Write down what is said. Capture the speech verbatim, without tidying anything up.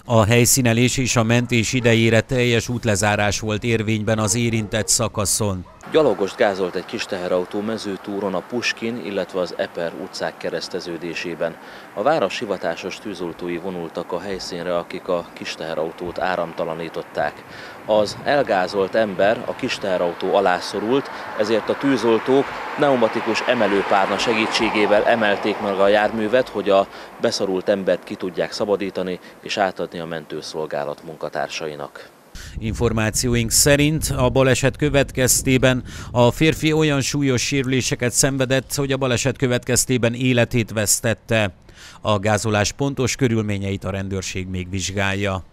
A helyszínelés és a mentés idejére teljes útlezárás volt érvényben az érintett szakaszon. Gyalogost gázolt egy kis teherautó mezőtúron a Puskin, illetve az Eper utcák kereszteződésében. A város hivatásos tűzoltói vonultak a helyszínre, akik a kis teherautót áramtalanították. Az elgázolt ember a kis teherautó alá szorult, ezért a tűzoltók pneumatikus emelőpárna segítségével emelték meg a járművet, hogy a beszorult embert ki tudják szabadítani és átadni a mentőszolgálat munkatársainak. Információink szerint a baleset következtében a férfi olyan súlyos sérüléseket szenvedett, hogy a baleset következtében életét vesztette. A gázolás pontos körülményeit a rendőrség még vizsgálja.